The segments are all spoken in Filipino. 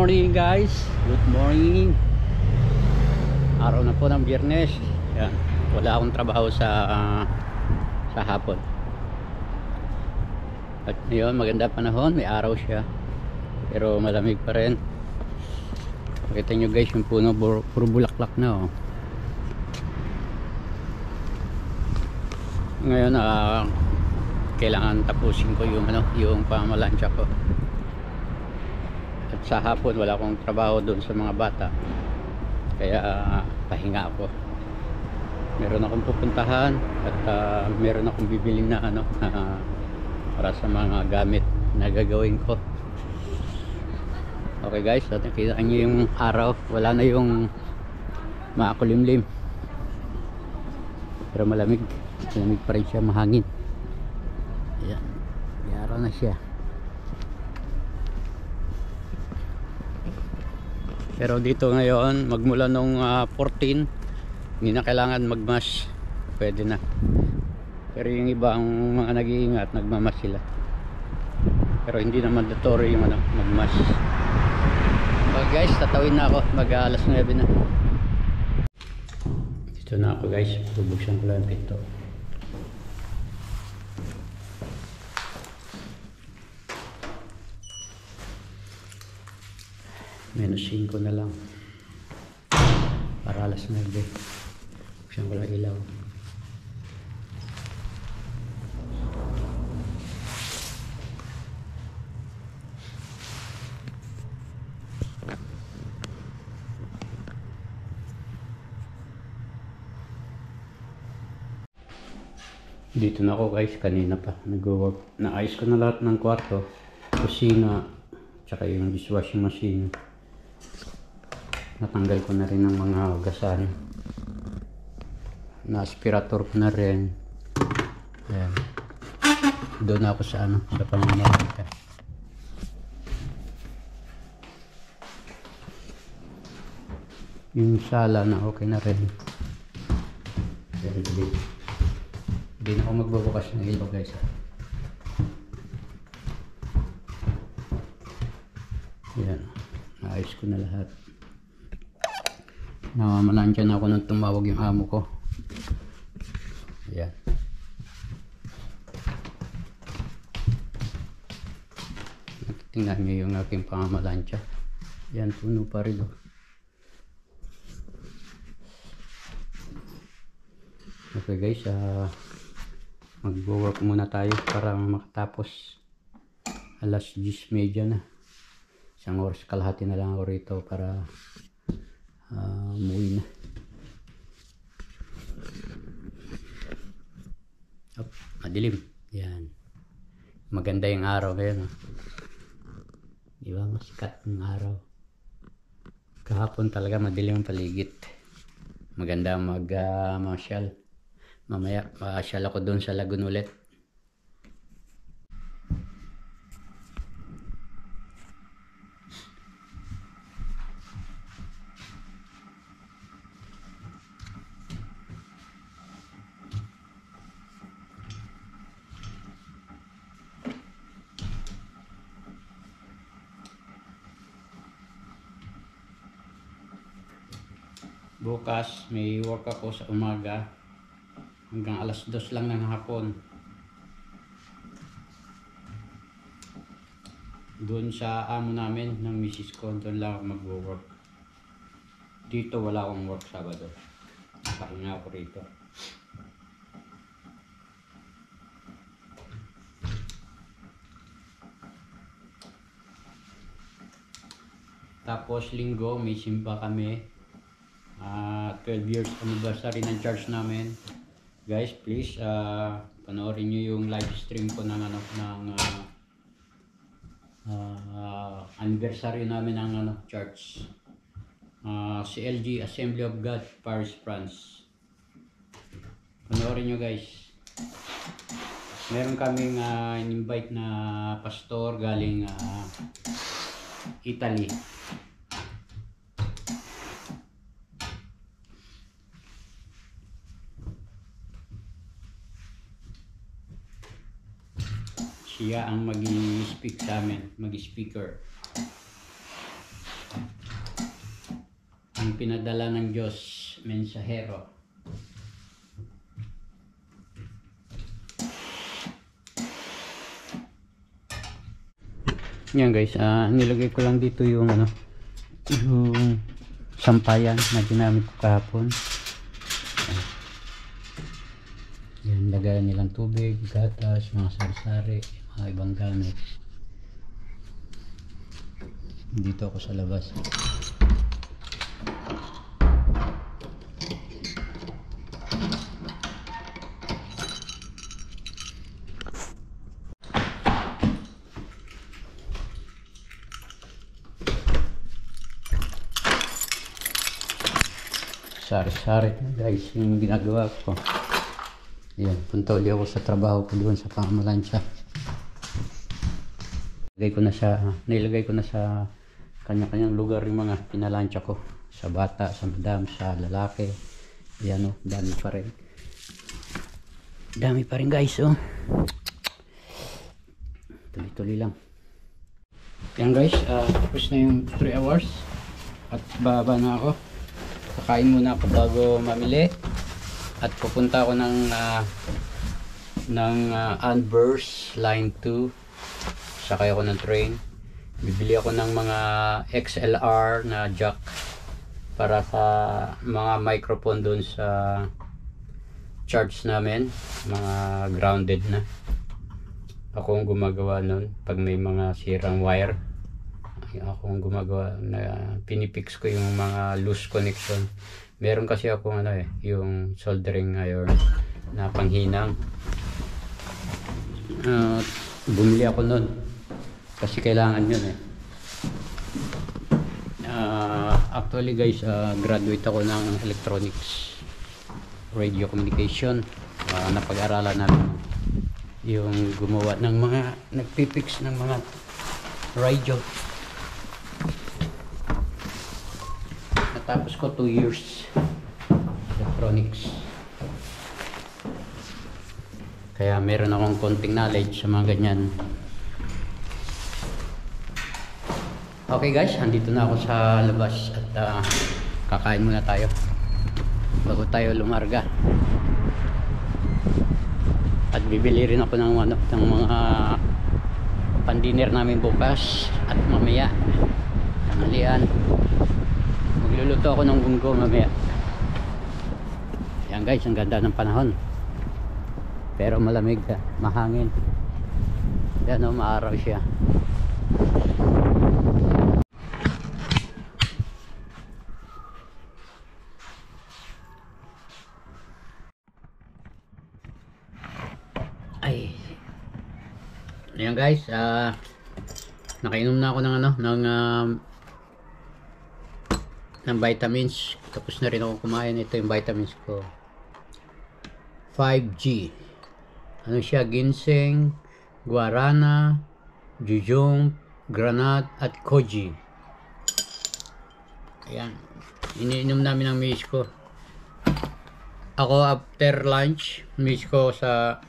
morning guys, good morning. Araw na po ng Biyernes. Yan. Wala akong trabaho sa hapon. At ngayon maganda panahon, may araw siya. Pero malamig pa rin. Makita nyo guys yung puno, puro bulaklak na oh. Ngayon kailangan tapusin ko yung pamalansya ko. At sa hapon wala akong trabaho doon sa mga bata. Kaya pahinga ako. Meron akong pupuntahan at meron akong bibili na para sa mga gamit na gagawin ko. Okay guys, at nakita nyo yung araw, wala na yung makulimlim. Pero malamig pa rin siya, mahangin. Ayan, may araw na siya. Pero dito ngayon, magmula nung 14, hindi na kailangan magmask, pwede na. Pero yung ibang mga nag-iingat, nagmamas sila. Pero hindi na mandatory yung magmask. So guys, tatawin na ako, mag-alas 9 na. Dito na ako guys, bubuksan ko lang yung pinto. -5 na lang para alas 9. Buksan ko lang ilaw. Dito na ako guys, kanina pa nag-work. Naayos ko na lahat ng kwarto, kusina, tsaka yung dishwashing machine. Natanggal ko na rin ng mga hugasan. Na-aspirator ko na rin. Ayan. Doon ako sa sa pamamagitan. Yung sala na okay na rin. Hindi na ako magbubukas ng ilaw guys. Ayan. Naayos ko na lahat. Namamalansya na ako nang tumawag yung amo ko. Ayan. Tingnan nyo yung aking pamamalansya. Ayan, puno pa rin oh. Okay guys, mag-work muna tayo para makatapos. Alas 10:30 na. 1 oras kalahati na lang ako rito para umuwi na. Madilim. Yan. Maganda yung araw ngayon. Diba? Masikat yung araw. Kahapon talaga madilim ang paligid. Maganda mag-masyal. Mamaya masyal ako doon sa lagoon ulit. Bukas may work ako sa umaga hanggang alas 2 lang ng hapon. Doon sa amo namin ng misis ko, doon lang ako mag-work. Dito wala akong work Sabado. Pahinga ako rito. Tapos linggo may simba kami. 12 years anniversary ng church namin. Guys, please panoorin nyo yung live stream ko ng anniversary namin ng church. CLG Assembly of God, Paris, France. Panoorin nyo guys. Meron kaming invite na pastor galing Italy. Siya ang mag-speak sa amin, mag-speaker. Ang pinadala ng Diyos, mensahero. Yan guys, nilagay ko lang dito yung yung sampayan na ginamit ko kahapon. Yan, lagayan nilang tubig, gatas, mga sari-sari, mga ibang gamit. Dito ako sa labas. Sari-sari guys yung ginagawa ko. Yan, punta ulit ako sa trabaho ko doon sa pamalansya. Nilagay ko na sa kanya-kanyang lugar yung mga pinalansya ko. Sa bata, sa madam, sa lalaki. Yan dami pa rin. Dami pa rin guys Tuloy-tuloy lang. Yan guys, tapos na yung 3 hours. At baba na ako. Kakain muna ako bago mamili at pupunta ako ng Anvers Line 2. Sakay ako ng train. Bibili ako ng mga XLR na jack para sa mga microphone doon sa charge namin, mga grounded na. Ako ang gumagawa nun pag may mga sirang wire. Ako ang gumagawa na pinipix ko yung mga loose connection. Meron kasi ako yung soldering iron na panghinang. Bumili ako nun kasi kailangan yun actually guys, graduate ako ng electronics radio communication. Napag-aralan namin yung gumawa ng mga nagpipix ng mga radio. Tapos ko 2 years electronics. Kaya meron akong konting knowledge sa mga ganyan. Okay guys, andito na ako sa labas at kakain muna tayo bago tayo lumarga. At bibili rin ako ng mga pandiner namin bukas at mamaya tanghalian. Magluluto ako ng bunggo mamaya. Yan guys, ang ganda ng panahon. Pero malamig, mahangin. Yan maaraw siya. Ay. Yan guys, nakainom na ako ng vitamins. Tapos na rin ako kumain. Ito yung vitamins ko. 5G. Ano siya? Ginseng, guarana, jujube, granat, at koji. Ayan. Iniinom namin ang miss ko. Ako after lunch, miss ko sa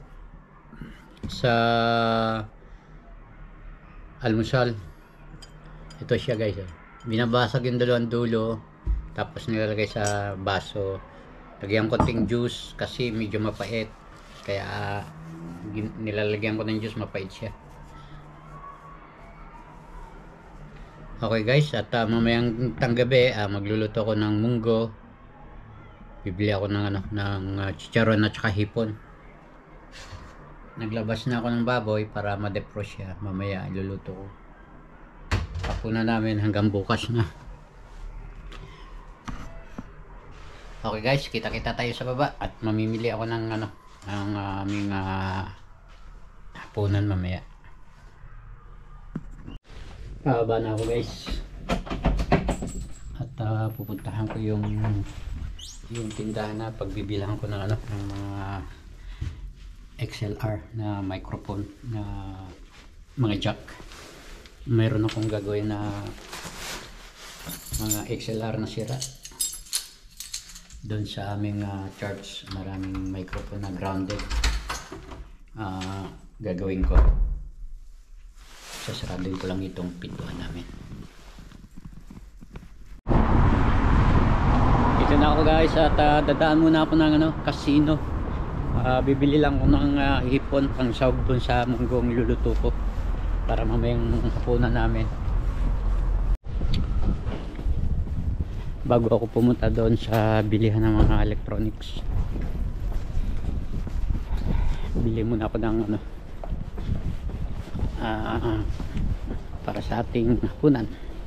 almusal. Ito siya guys. Binabasag yung dalawang dulo, tapos nilalagay sa baso. Lagyan ko ting juice kasi medyo mapait, kaya nilalagyan ko ng juice, mapait siya. Okay guys, at mamayang tanggabi magluluto ako ng munggo. Bibili ako ng chicharon at saka hipon. Naglabas na ako ng baboy para ma-defrost siya. Mamaya iluluto ko. Hapunan namin hanggang bukas na. Okay guys, kita-kita tayo sa baba at mamimili ako ng aming hapunan mamaya. Pababa na ako guys. At pupuntahan ko yung tindahan na pagbibilang ko ng mga XLR na microphone na mga jack. Mayroon akong gagawin na mga XLR na sira doon sa aming church. Maraming microphone na grounded. Gagawin ko, sasaraduin ko lang itong pintuan namin. ako guys at dadaan muna ako ng casino. Bibili lang ako ng hipon pang sahog dun sa munggong luluto ko para mamayang hapunan namin. Bago ako pumunta doon sa bilihan ng mga electronics, bili muna ako ng para sa ating hapunan.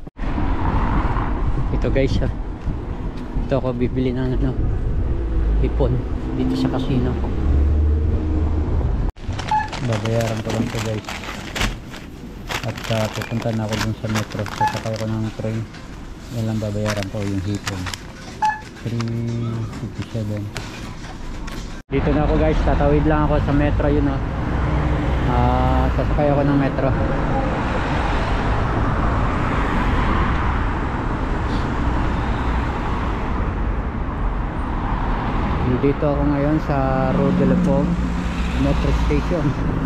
Ito guys, ito ako bibili ng hipon dito sa casino ko. Babayaran ko lang ito guys, at pupunta na ako dun sa metro, sasakay ako ng train. Yan lang babayaran ko, yung hipon, 357. Dito na ako guys, tatawid lang ako sa metro. Yun sasakay ako ng metro. Dito ako ngayon sa Road de la Pomme Metro Station.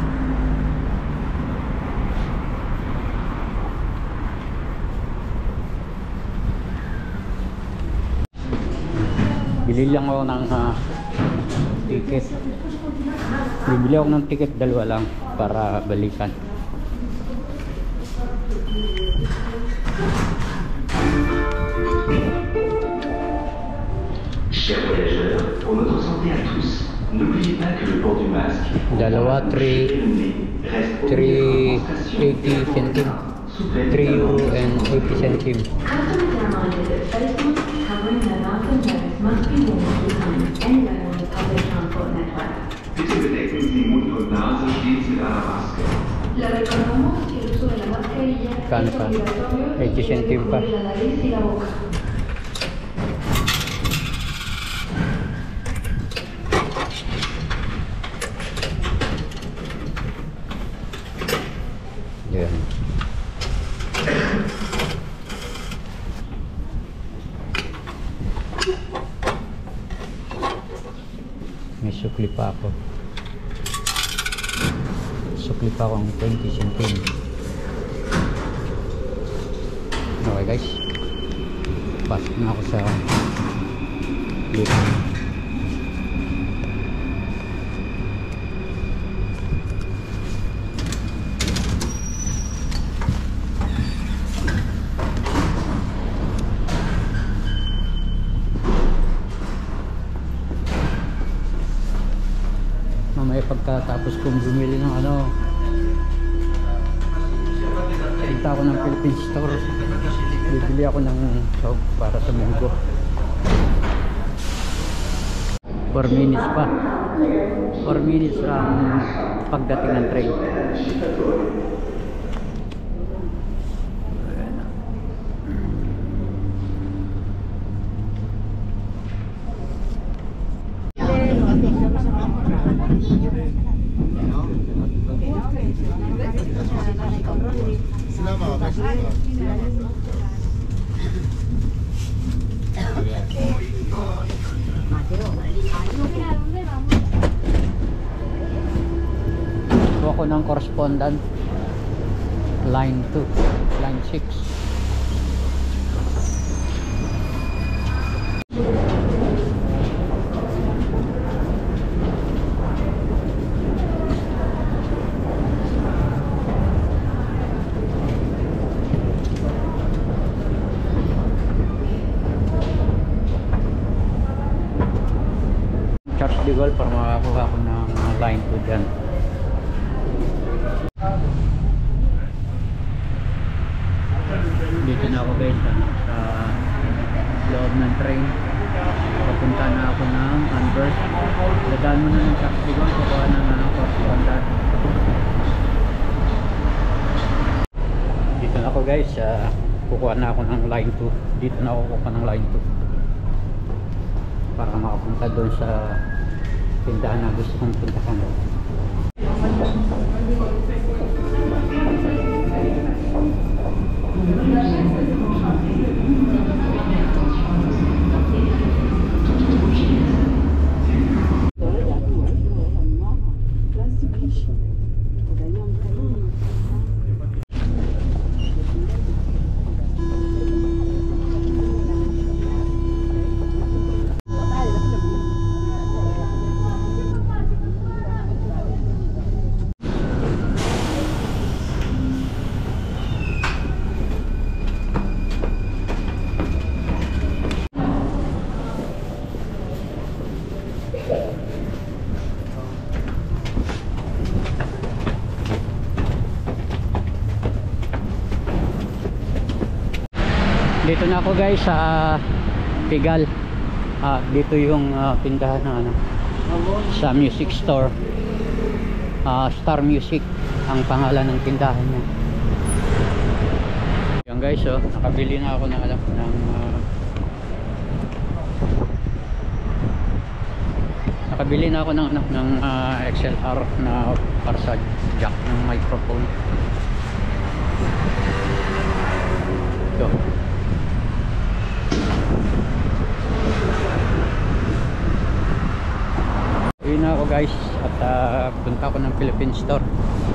Bili lang ako ng ticket. Bibili ako ng ticket, dalawa lang para balikan. Chers voyageurs, pour notre santé à tous, n'oubliez pas que le port du masque Dalawa, 3.80 centime. 3 euro and 80 centime. Customers are reminded that face masks covering their mouth and nose must be worn at all times anywhere on the public transport network. Bitte bedecken Sie Mund und Nase stets mit einer Maske. Le recordamos que el uso de la mascarilla Kano es pa? obligatorio 80 centime pa. cubrir la nariz y la boca. Yan. May sukli pa ako. Sukli pa ako ang 20 centime. Okay guys, pasok na ako sa lift. Mamaya pagkatapos kong bumili ng punta ako ng Philippine Store, bibili ako ng sahog para sa munggo. 4 minutes pa, 4 minutes ang pagdating ng train. Ito ako ng correspondent line 2, line 6. Charles de Gaulle para makakuha ko ng line 2 dyan. Dito na ako guys sa loob ng train. Papunta na ako ng Anvers. Dadaan mo na ng Charles de Gaulle, kukuha ng correspondent. Dito na ako guys, kukuha na ako ng line 2. Dito na ako kukuha ng line 2 para makapunta doon sa tindahan na gusto kong puntahan. Dito na ako guys sa Pigal. Dito yung tindahan ng ano, sa music store. Star Music ang pangalan ng tindahan niya. Yan guys, nakabili na ako ng nakabili na ako ng XLR na para sa jack ng microphone. Ito. Uwi na ako guys at punta ako ng Philippine store.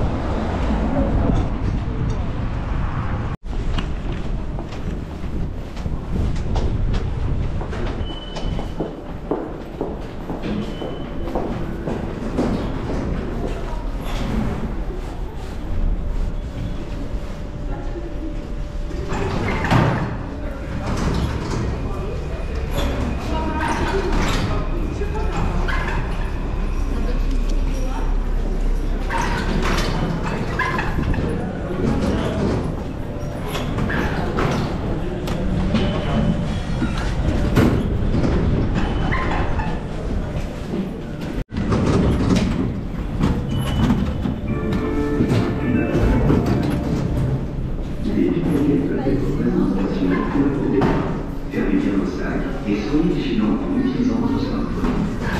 Fermez bien vos sacs et soyez vigilants en utilisant votre smartphone.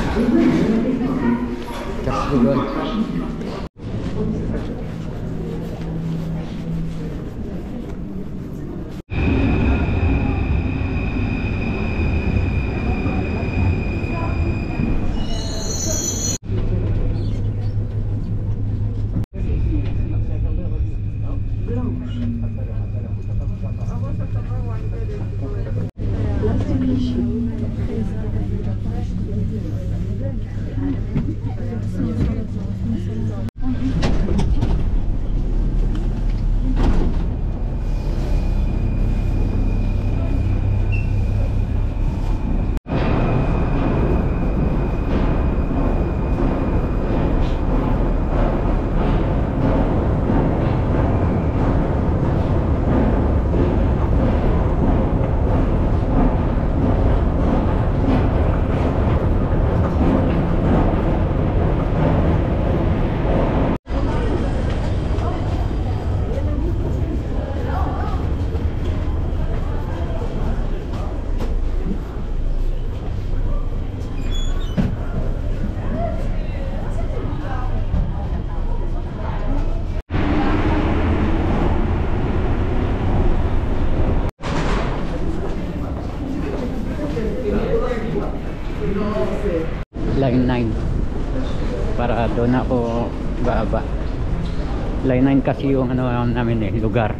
Line 9 para doon ako baba. Line 9 kasi yung ano namin lugar.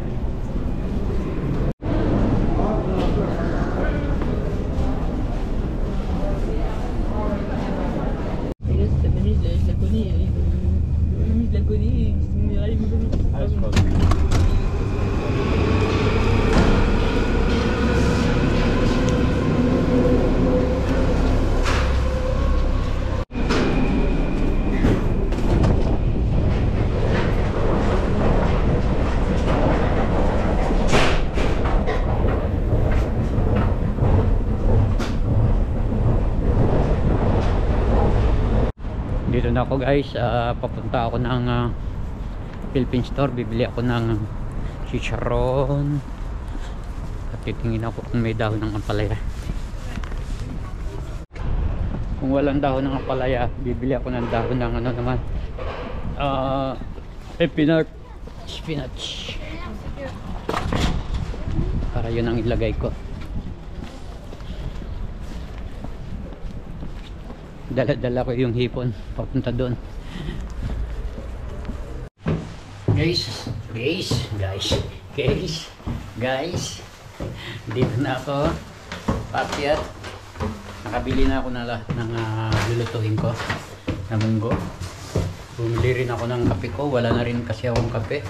Dito na ako guys, papunta ako ng Philippine store, bibili ako ng chicharon at titingin ako kung may dahon ng ampalaya. Kung walang dahon ng ampalaya, bibili ako ng dahon ng ano naman, epinard spinach, para yun ang ilagay ko. Dala-dala ko yung hipon papunta doon. Guys, dito na ako pakyat. Nakabili na ako na lahat ng lulutuin ko na munggo. Bumili rin ako ng kape ko, wala na rin kasi akong kape.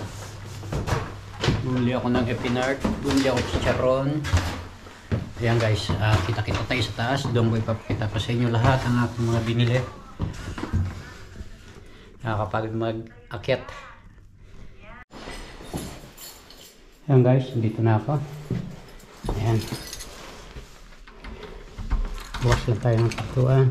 Bumili ako ng epinard, bumili ako chicharon. Ayan guys, kita-kita tayo sa taas. Doon ko ipapakita ko sa inyo lahat ang aking mga binili. Nakakapagod mag-akyat. Ayan guys, dito na ako. Ayan. Bukas lang tayo ng pagtuan.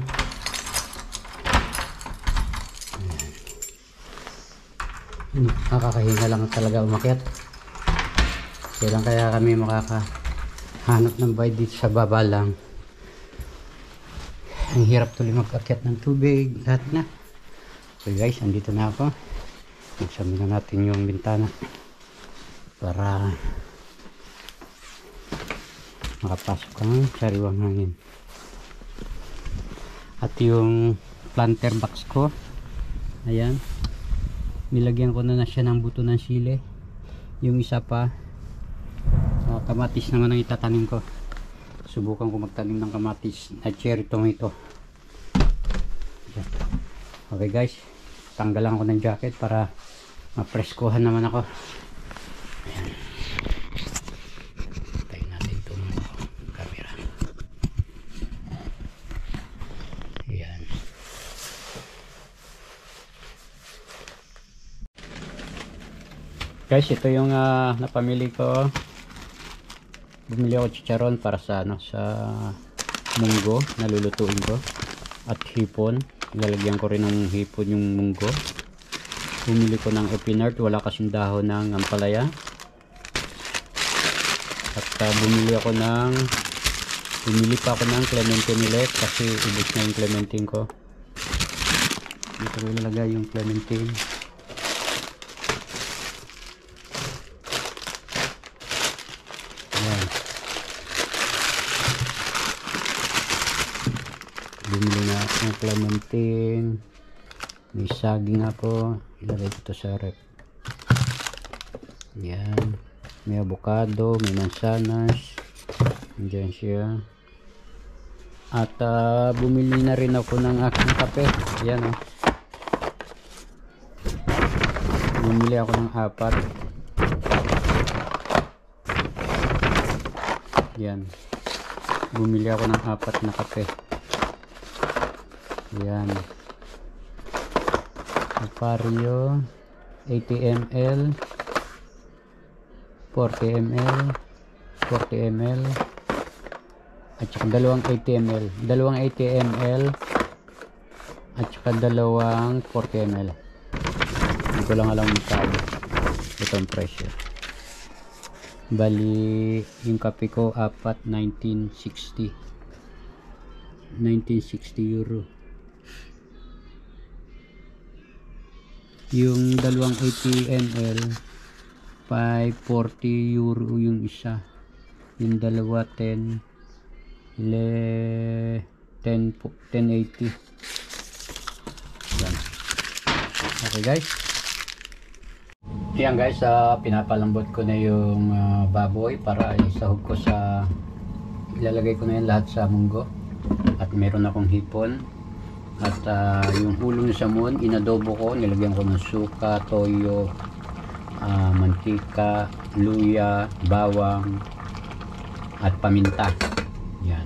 Nakakahinga lang talaga umakyat. Kailan kaya kami makakahanap ng bayad dito sa baba lang. Ang hirap tuloy mag-akyat ng tubig. Lahat na. So guys, andito na ako. Buksan na natin yung bintana para makapasok ang sariwang hangin. At yung planter box ko, ayan, nilagyan ko na siya ng buto ng sili. Yung isa pa, kamatis naman ang itatanim ko. Subukan ko magtanim ng kamatis na cherry tomato. Okay guys, tanggalan ko ng jacket para mapreskuhan naman ako. Ayan. Tayo natin itong camera. Ayan. Guys, ito yung napamili ko. Bumili ako chicharon para sa sa munggo na lulutuin ko, at hipon. Ilalagyan ko rin ng hipon yung munggo. Bumili ko ng epinard, wala kasing dahon ng ampalaya. At bumili pa ako ng clementine ulit kasi ubos na yung clementine ko. Dito ko ilalagay yung clementine. Ayan. Bumili na ako ng clementine. May saging ako. Ilagay ito sa rep. Yan. May avocado, may mansanas. Andiyan siya. At bumili na rin ako ng aking kape. Yan o. Bumili ako ng 4. Yan. Bumili ako ng 4 na kape. Yan. Vario 80 ml, 40 ml, 40 ml, at saka dalawang 80 ml, dalawang 80 ml, at saka dalawang 40 ml. Hindi ko lang alam magkano itong presyo. Bali yung kape ko 4, 1960 euro. Yung dalawang 80 ml 540 euro yung isa. Yung dalawa 10 1080. Yan. Okay guys. Yan guys, pinapalambot ko na yung baboy para isahog ko sa, ilalagay ko na yan lahat sa munggo. At meron akong hipon. At yung ulo ng samon, inadobo ko, nilagyan ko ng suka, toyo, mantika, luya, bawang, at paminta. Yan.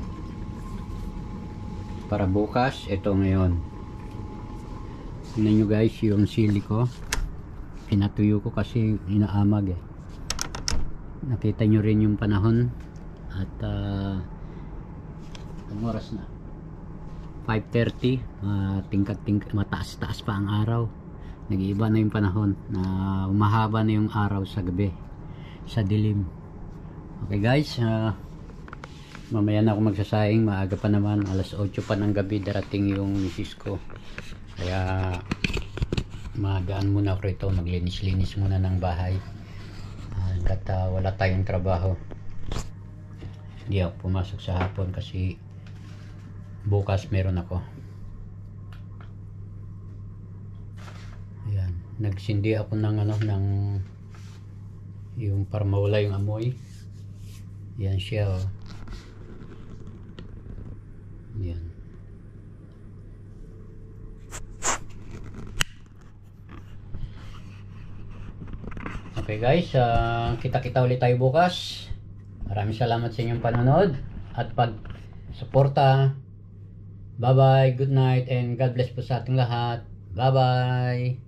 Para bukas, ito ngayon. Tignan nyo guys yung sili ko. Pinatuyo ko kasi inaamag eh. Nakita nyo rin yung panahon. At ang oras na 5:30, tingkat-tingkat, mataas-taas pa ang araw. Nag-iiba na yung panahon, na umahaba na yung araw sa gabi, sa dilim. Okay guys, mamaya na ako magsasayang, maaga pa naman, alas 8 pa ng gabi darating yung misis ko. Kaya magaan muna ako rito, maglinis-linis muna ng bahay. Hanggat wala tayong trabaho. Hindi ako pumasok sa hapon kasi bukas meron ako. Ayan, nagsindi ako ng yung para mawala yung amoy. Yan siya oh. Yan. Okay guys, kita-kita ulit tayo bukas. Maraming salamat sa inyong panonood at pag-suporta. Bye bye, good night, and God bless po sa ating lahat. Bye bye.